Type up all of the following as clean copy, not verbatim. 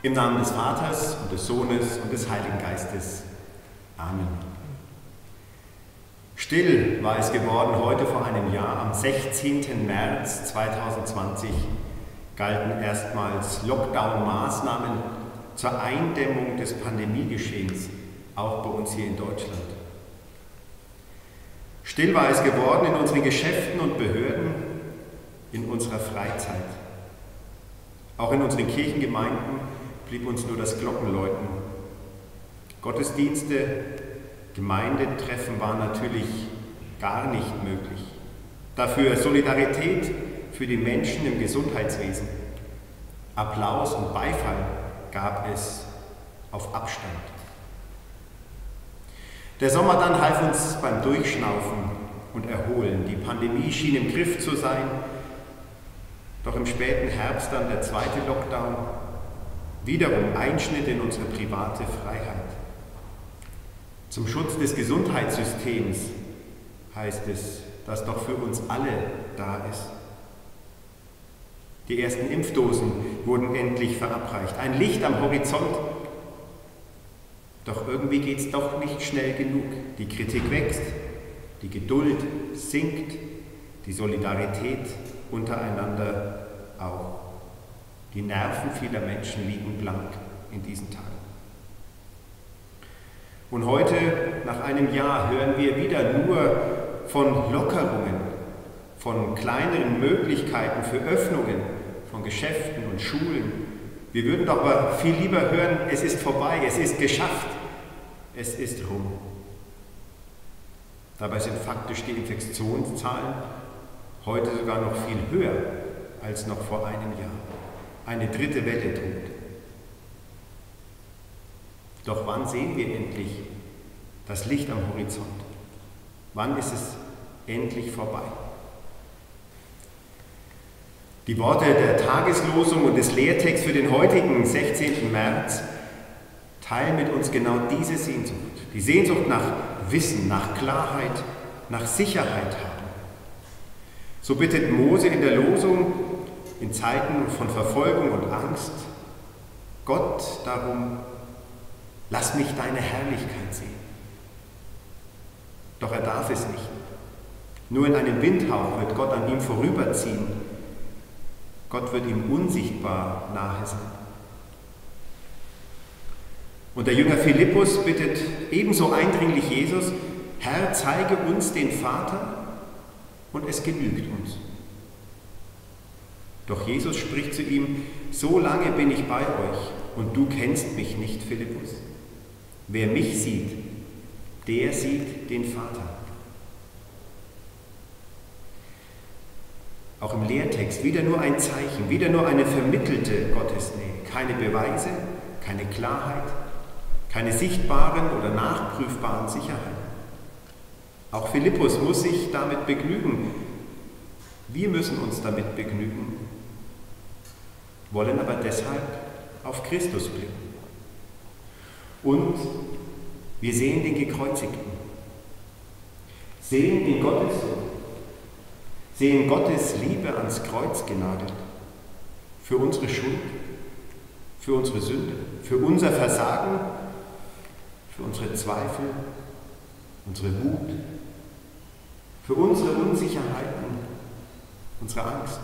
Im Namen des Vaters und des Sohnes und des Heiligen Geistes. Amen. Still war es geworden heute vor einem Jahr, am 16. März 2020 galten erstmals Lockdown-Maßnahmen zur Eindämmung des Pandemiegeschehens, auch bei uns hier in Deutschland. Still war es geworden in unseren Geschäften und Behörden, in unserer Freizeit. Auch in unseren Kirchengemeinden blieb uns nur das Glockenläuten. Gottesdienste, Gemeindetreffen waren natürlich gar nicht möglich. Dafür Solidarität für die Menschen im Gesundheitswesen. Applaus und Beifall gab es auf Abstand. Der Sommer dann half uns beim Durchschnaufen und Erholen. Die Pandemie schien im Griff zu sein, doch im späten Herbst dann der zweite Lockdown, wiederum Einschnitt in unsere private Freiheit. Zum Schutz des Gesundheitssystems heißt es, das doch für uns alle da ist. Die ersten Impfdosen wurden endlich verabreicht. Ein Licht am Horizont. Doch irgendwie geht es doch nicht schnell genug. Die Kritik wächst, die Geduld sinkt, die Solidarität untereinander auch. Die Nerven vieler Menschen liegen blank in diesen Tagen. Und heute, nach einem Jahr, hören wir wieder nur von Lockerungen, von kleineren Möglichkeiten für Öffnungen von Geschäften und Schulen. Wir würden doch aber viel lieber hören, es ist vorbei, es ist geschafft, es ist rum. Dabei sind faktisch die Infektionszahlen heute sogar noch viel höher als noch vor einem Jahr. Eine dritte Welle droht. Doch wann sehen wir endlich das Licht am Horizont? Wann ist es endlich vorbei? Die Worte der Tageslosung und des Lehrtexts für den heutigen 16. März teilen mit uns genau diese Sehnsucht. Die Sehnsucht nach Wissen, nach Klarheit, nach Sicherheit haben. So bittet Mose in der Losung in Zeiten von Verfolgung und Angst Gott darum, lass mich deine Herrlichkeit sehen. Doch er darf es nicht. Nur in einem Windhauch wird Gott an ihm vorüberziehen. Gott wird ihm unsichtbar nahe sein. Und der Jünger Philippus bittet ebenso eindringlich Jesus, Herr, zeige uns den Vater und es genügt uns. Doch Jesus spricht zu ihm, so lange bin ich bei euch und du kennst mich nicht, Philippus. Wer mich sieht, der sieht den Vater. Auch im Lehrtext wieder nur ein Zeichen, wieder nur eine vermittelte Gottesnähe. Keine Beweise, keine Klarheit, keine sichtbaren oder nachprüfbaren Sicherheiten. Auch Philippus muss sich damit begnügen. Wir müssen uns damit begnügen, wollen aber deshalb auf Christus blicken. Und wir sehen den Gekreuzigten, sehen den Gottessohn, sehen Gottes Liebe ans Kreuz genagelt, für unsere Schuld, für unsere Sünde, für unser Versagen, für unsere Zweifel, unsere Wut, für unsere Unsicherheiten, unsere Angst.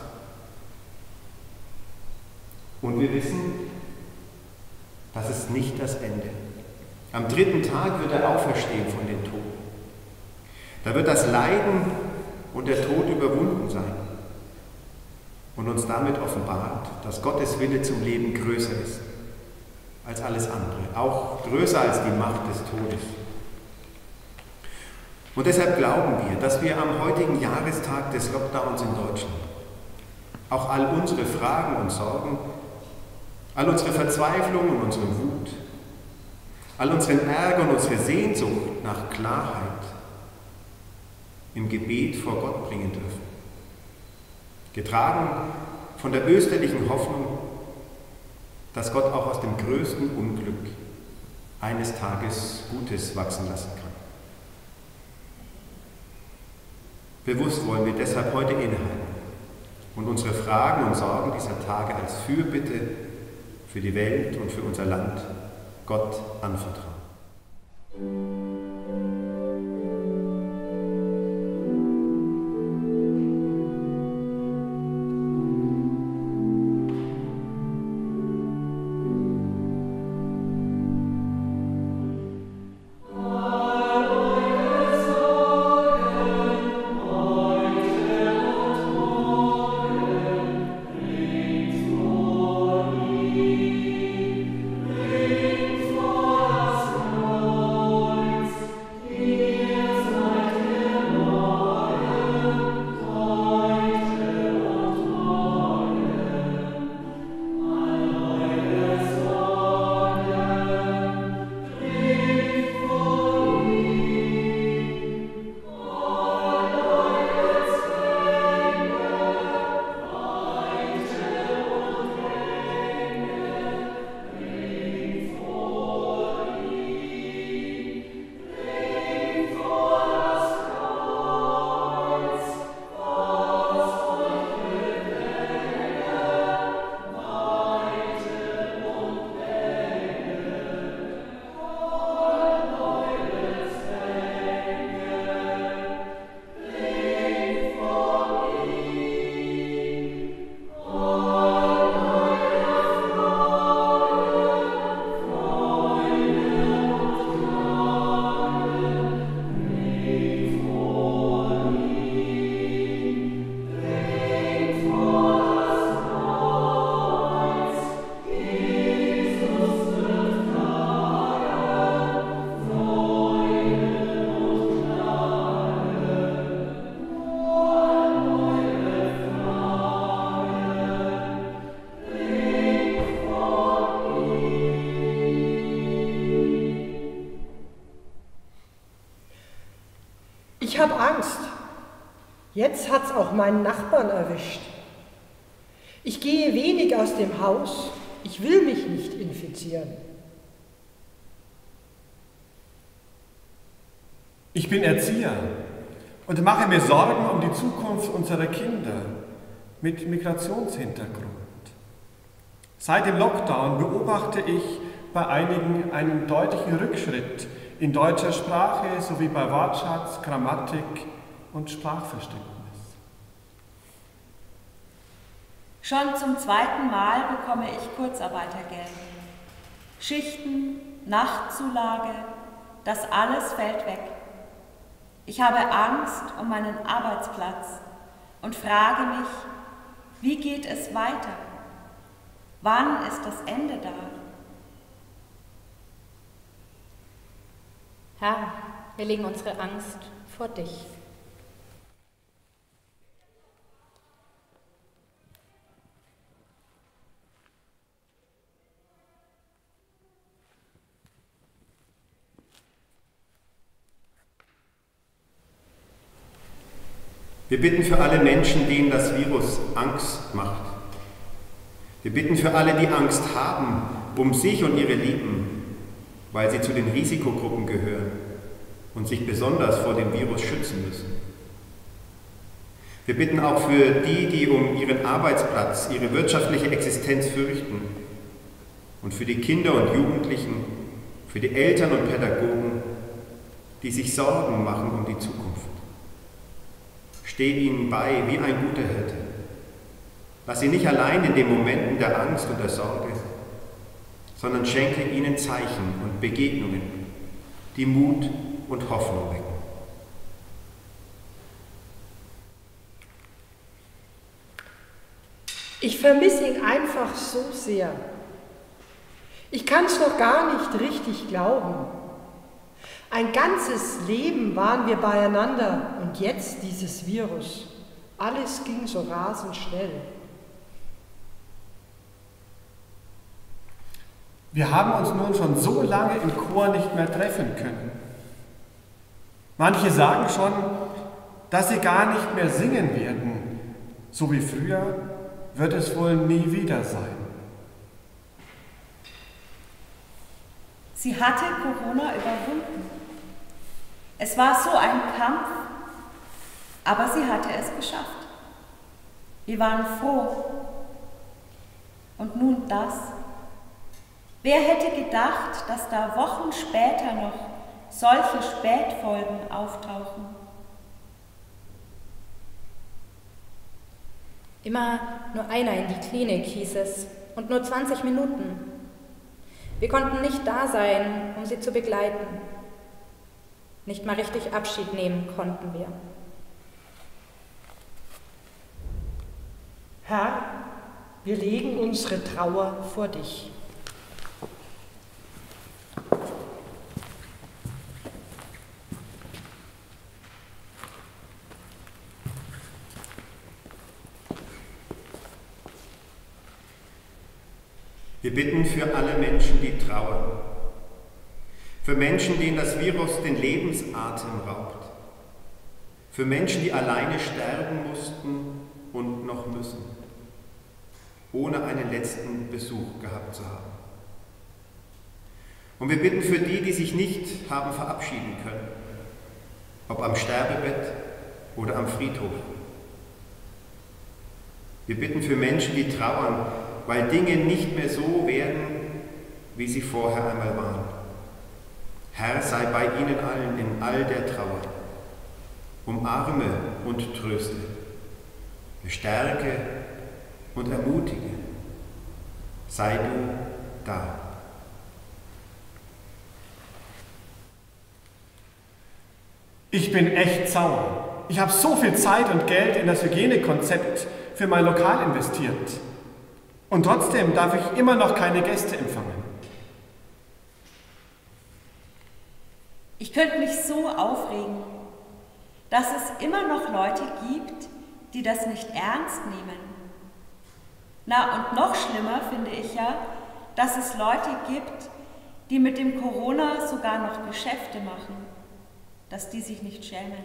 Und wir wissen, das ist nicht das Ende. Am dritten Tag wird er auferstehen von den Toten. Da wird das Leiden und der Tod überwunden sein und uns damit offenbart, dass Gottes Wille zum Leben größer ist als alles andere, auch größer als die Macht des Todes. Und deshalb glauben wir, dass wir am heutigen Jahrestag des Lockdowns in Deutschland auch all unsere Fragen und Sorgen, all unsere Verzweiflung und unsere Wut, all unseren Ärger und unsere Sehnsucht nach Klarheit im Gebet vor Gott bringen dürfen. Getragen von der österlichen Hoffnung, dass Gott auch aus dem größten Unglück eines Tages Gutes wachsen lassen kann. Bewusst wollen wir deshalb heute innehalten und unsere Fragen und Sorgen dieser Tage als Fürbitte für die Welt und für unser Land Gott anvertrauen. Ich habe Angst. Jetzt hat's auch meinen Nachbarn erwischt. Ich gehe wenig aus dem Haus. Ich will mich nicht infizieren. Ich bin Erzieher und mache mir Sorgen um die Zukunft unserer Kinder mit Migrationshintergrund. Seit dem Lockdown beobachte ich bei einigen einen deutlichen Rückschritt in deutscher Sprache sowie bei Wortschatz, Grammatik und Sprachverständnis. Schon zum zweiten Mal bekomme ich Kurzarbeitergeld. Schichten, Nachtzulage, das alles fällt weg. Ich habe Angst um meinen Arbeitsplatz und frage mich, wie geht es weiter? Wann ist das Ende da? Herr, wir legen unsere Angst vor dich. Wir bitten für alle Menschen, denen das Virus Angst macht. Wir bitten für alle, die Angst haben um sich und ihre Lieben, weil sie zu den Risikogruppen gehören und sich besonders vor dem Virus schützen müssen. Wir bitten auch für die, die um ihren Arbeitsplatz, ihre wirtschaftliche Existenz fürchten und für die Kinder und Jugendlichen, für die Eltern und Pädagogen, die sich Sorgen machen um die Zukunft. Steh ihnen bei wie ein guter Hirte. Lass sie nicht allein in den Momenten der Angst und der Sorge, sondern schenke ihnen Zeichen und Begegnungen, die Mut und Hoffnung wecken. Ich vermisse ihn einfach so sehr. Ich kann es noch gar nicht richtig glauben. Ein ganzes Leben waren wir beieinander und jetzt dieses Virus. Alles ging so rasend schnell. Wir haben uns nun schon so lange im Chor nicht mehr treffen können. Manche sagen schon, dass sie gar nicht mehr singen werden. So wie früher wird es wohl nie wieder sein. Sie hatte Corona überwunden. Es war so ein Kampf, aber sie hatte es geschafft. Wir waren froh. Und nun das. Wer hätte gedacht, dass da Wochen später noch solche Spätfolgen auftauchen? Immer nur einer in die Klinik, hieß es, und nur 20 Minuten. Wir konnten nicht da sein, um sie zu begleiten. Nicht mal richtig Abschied nehmen konnten wir. Herr, wir legen unsere Trauer vor dich. Wir bitten für alle Menschen, die trauern. Für Menschen, denen das Virus den Lebensatem raubt. Für Menschen, die alleine sterben mussten und noch müssen, ohne einen letzten Besuch gehabt zu haben. Und wir bitten für die, die sich nicht haben verabschieden können, ob am Sterbebett oder am Friedhof. Wir bitten für Menschen, die trauern, weil Dinge nicht mehr so werden, wie sie vorher einmal waren. Herr, sei bei ihnen allen in all der Trauer. Umarme und tröste, bestärke und ermutige. Sei du da. Ich bin echt sauer. Ich habe so viel Zeit und Geld in das Hygienekonzept für mein Lokal investiert. Und trotzdem darf ich immer noch keine Gäste empfangen. Ich könnte mich so aufregen, dass es immer noch Leute gibt, die das nicht ernst nehmen. Na, und noch schlimmer finde ich ja, dass es Leute gibt, die mit dem Corona sogar noch Geschäfte machen, dass die sich nicht schämen.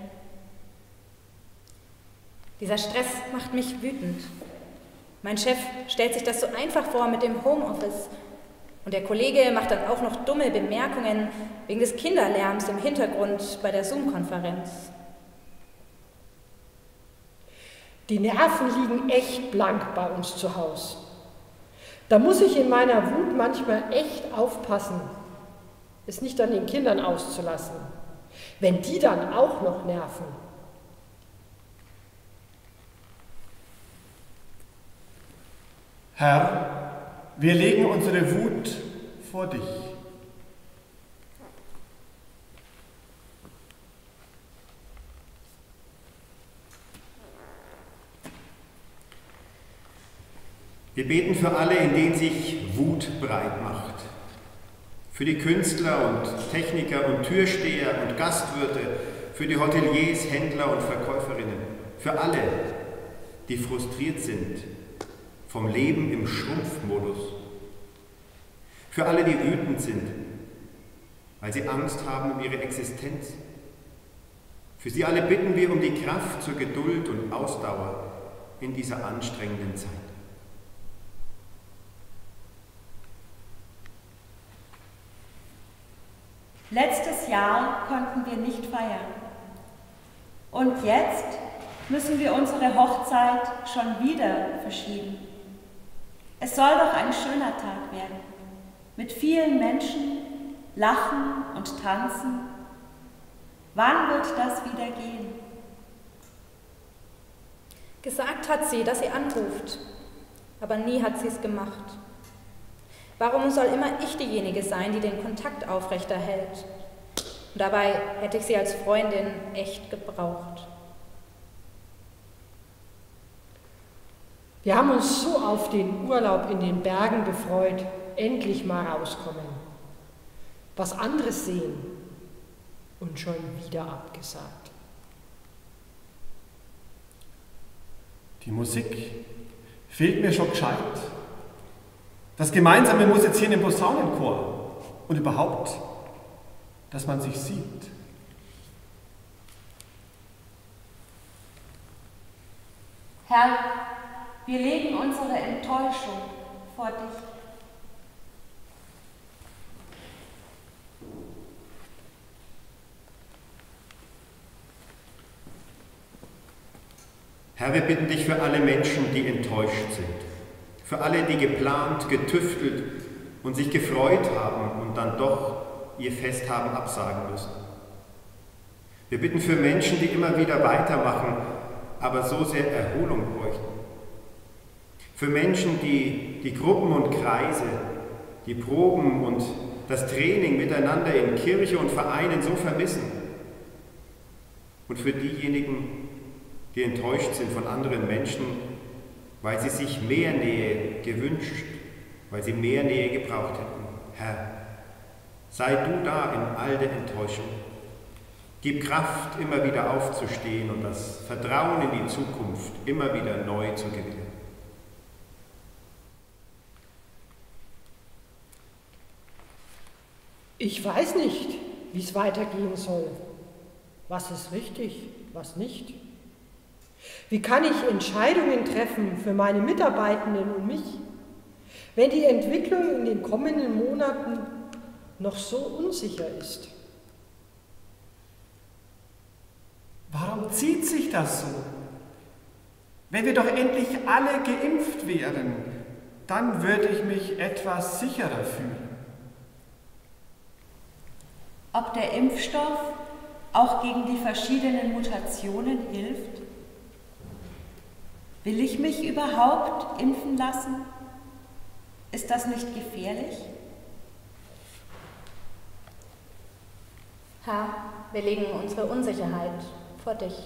Dieser Stress macht mich wütend. Mein Chef stellt sich das so einfach vor mit dem Homeoffice. Und der Kollege macht dann auch noch dumme Bemerkungen wegen des Kinderlärms im Hintergrund bei der Zoom-Konferenz. Die Nerven liegen echt blank bei uns zu Hause. Da muss ich in meiner Wut manchmal echt aufpassen, es nicht an den Kindern auszulassen, wenn die dann auch noch nerven. Herr, wir legen unsere Wut vor dich. Wir beten für alle, in denen sich Wut breit macht. Für die Künstler und Techniker und Türsteher und Gastwirte, für die Hoteliers, Händler und Verkäuferinnen. Für alle, die frustriert sind vom Leben im Schrumpfmodus. Für alle, die wütend sind, weil sie Angst haben um ihre Existenz. Für sie alle bitten wir um die Kraft zur Geduld und Ausdauer in dieser anstrengenden Zeit. Letztes Jahr konnten wir nicht feiern. Und jetzt müssen wir unsere Hochzeit schon wieder verschieben. Es soll doch ein schöner Tag werden, mit vielen Menschen, Lachen und Tanzen. Wann wird das wieder gehen? Gesagt hat sie, dass sie anruft, aber nie hat sie es gemacht. Warum soll immer ich diejenige sein, die den Kontakt aufrechterhält? Und dabei hätte ich sie als Freundin echt gebraucht. Wir haben uns so auf den Urlaub in den Bergen gefreut, endlich mal rauskommen. Was anderes sehen und schon wieder abgesagt. Die Musik fehlt mir schon gescheit. Das gemeinsame Musizieren im Posaunenchor und überhaupt, dass man sich sieht. Herr, wir legen unsere Enttäuschung vor dich. Herr, wir bitten dich für alle Menschen, die enttäuscht sind. Für alle, die geplant, getüftelt und sich gefreut haben und dann doch ihr Fest haben absagen müssen. Wir bitten für Menschen, die immer wieder weitermachen, aber so sehr Erholung bräuchten. Für Menschen, die die Gruppen und Kreise, die Proben und das Training miteinander in Kirche und Vereinen so vermissen. Und für diejenigen, die enttäuscht sind von anderen Menschen, weil sie sich mehr Nähe gewünscht, weil sie mehr Nähe gebraucht hätten. Herr, sei du da in all der Enttäuschung. Gib Kraft, immer wieder aufzustehen und das Vertrauen in die Zukunft immer wieder neu zu gewinnen. Ich weiß nicht, wie es weitergehen soll. Was ist richtig, was nicht? Wie kann ich Entscheidungen treffen für meine Mitarbeitenden und mich, wenn die Entwicklung in den kommenden Monaten noch so unsicher ist? Warum zieht sich das so? Wenn wir doch endlich alle geimpft wären, dann würde ich mich etwas sicherer fühlen. Ob der Impfstoff auch gegen die verschiedenen Mutationen hilft? Will ich mich überhaupt impfen lassen? Ist das nicht gefährlich? Herr, wir legen unsere Unsicherheit vor dich.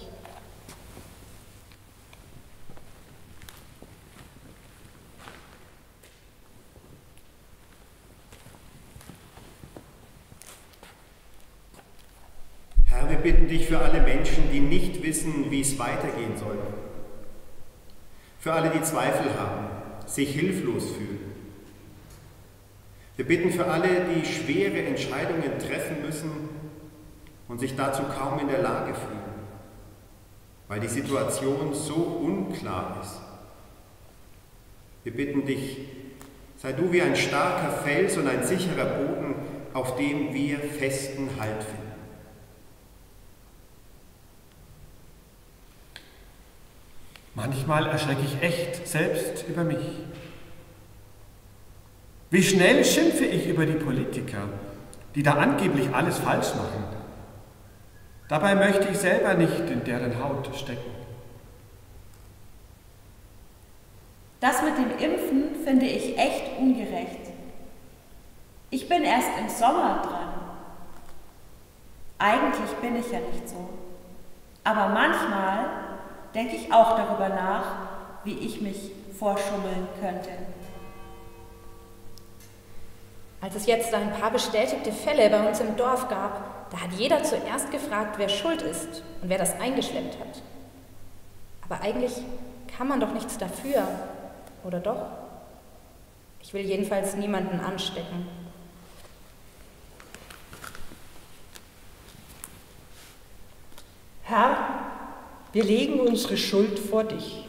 Herr, wir bitten dich für alle Menschen, die nicht wissen, wie es weitergehen soll. Für alle, die Zweifel haben, sich hilflos fühlen. Wir bitten für alle, die schwere Entscheidungen treffen müssen und sich dazu kaum in der Lage fühlen, weil die Situation so unklar ist. Wir bitten dich, sei du wie ein starker Fels und ein sicherer Boden, auf dem wir festen Halt finden. Manchmal erschrecke ich echt selbst über mich. Wie schnell schimpfe ich über die Politiker, die da angeblich alles falsch machen. Dabei möchte ich selber nicht in deren Haut stecken. Das mit dem Impfen finde ich echt ungerecht. Ich bin erst im Sommer dran. Eigentlich bin ich ja nicht so. Aber manchmal denke ich auch darüber nach, wie ich mich vorschummeln könnte. Als es jetzt ein paar bestätigte Fälle bei uns im Dorf gab, da hat jeder zuerst gefragt, wer schuld ist und wer das eingeschleppt hat. Aber eigentlich kann man doch nichts dafür, oder doch? Ich will jedenfalls niemanden anstecken. Herr, wir legen unsere Schuld vor dich.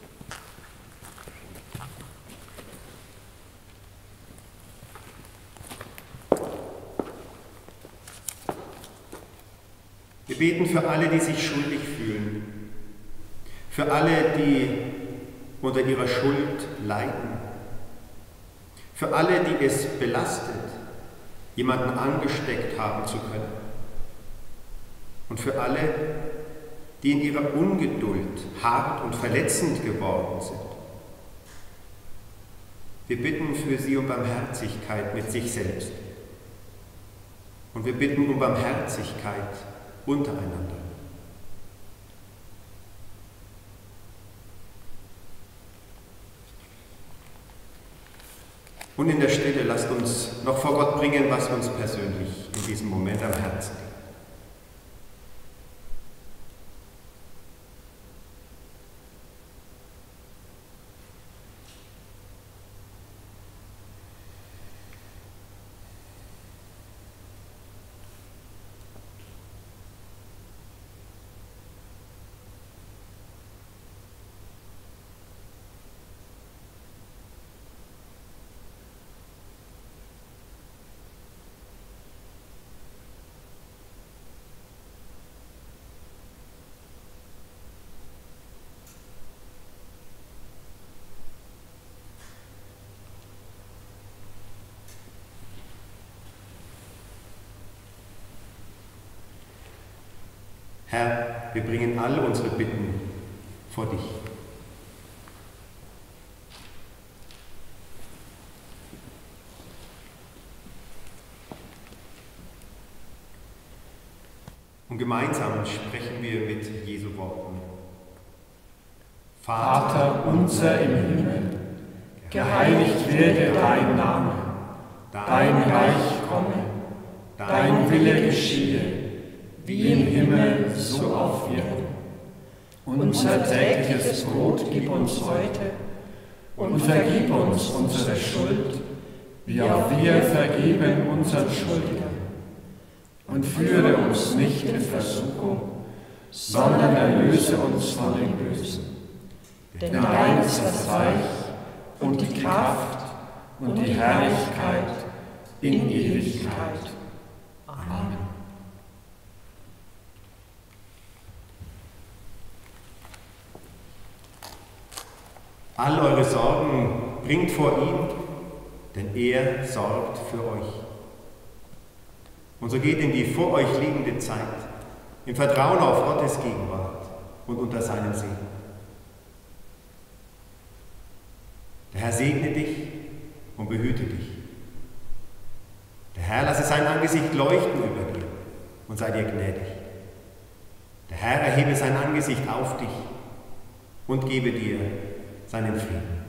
Wir beten für alle, die sich schuldig fühlen, für alle, die unter ihrer Schuld leiden, für alle, die es belastet, jemanden angesteckt haben zu können, und für alle, die in ihrer Ungeduld hart und verletzend geworden sind. Wir bitten für sie um Barmherzigkeit mit sich selbst. Und wir bitten um Barmherzigkeit untereinander. Und in der Stille lasst uns noch vor Gott bringen, was uns persönlich in diesem Moment am Herzen liegt. Herr, wir bringen all unsere Bitten vor dich. Und gemeinsam sprechen wir mit Jesu Worten. Vater unser im Himmel, geheiligt werde dein Name, dein Reich komme, dein Wille geschehe, wie im Himmel, so auf Erden. Unser tägliches Brot gib uns heute und vergib uns unsere Schuld, wie auch wir vergeben unseren Schuldigern. Und führe uns nicht in Versuchung, sondern erlöse uns von dem Bösen. Denn dein ist das Reich und die Kraft und die Herrlichkeit in Ewigkeit. Amen. All eure Sorgen bringt vor ihn, denn er sorgt für euch. Und so geht in die vor euch liegende Zeit, im Vertrauen auf Gottes Gegenwart und unter seinem Segen. Der Herr segne dich und behüte dich. Der Herr lasse sein Angesicht leuchten über dir und sei dir gnädig. Der Herr erhebe sein Angesicht auf dich und gebe dir seinen Frieden.